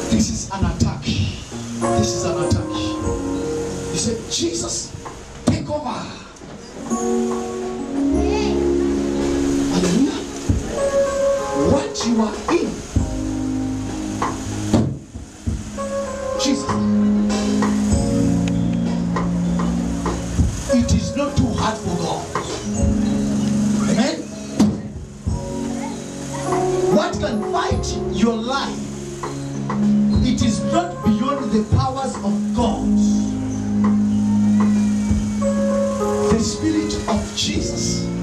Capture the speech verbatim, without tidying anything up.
This is an attack. This is an attack. You say, Jesus, take over. Hallelujah. What you are in, Jesus, it is not too hard for God. Amen. What can fight your life? It is not beyond the powers of God. The Spirit of Jesus